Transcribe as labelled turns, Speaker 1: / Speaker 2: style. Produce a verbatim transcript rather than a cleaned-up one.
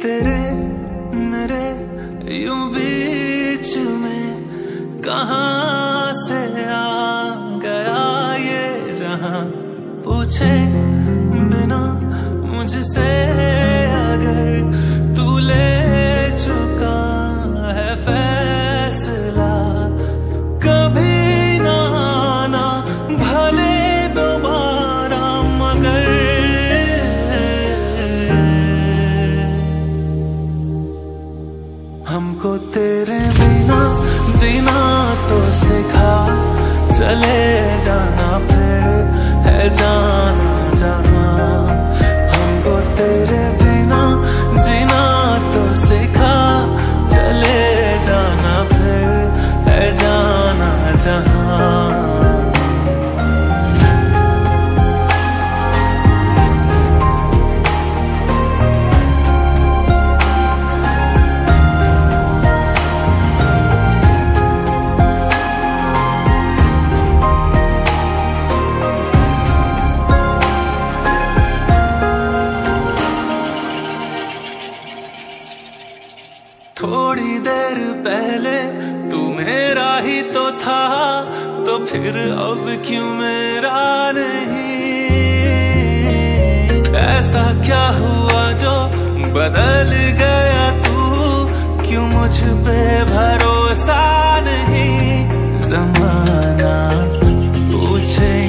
Speaker 1: तेरे मेरे यूं बीच में कहाँ से आ गया ये जहां, पूछे बिना मुझसे अगर तू ले चुका है फैसला, कभी ना आना भले दोबारा, मगर हमको तेरे बिना जीना तो सिखा, चले जाना फिर है जाना जहां। हमको तेरे बिना जीना तो सिखा, चले जाना फिर है जाना जहां। थोड़ी देर पहले तू मेरा ही तो था, तो फिर अब क्यों मेरा नहीं? ऐसा क्या हुआ जो बदल गया तू, क्यों मुझ पे भरोसा नहीं? ज़माना पूछे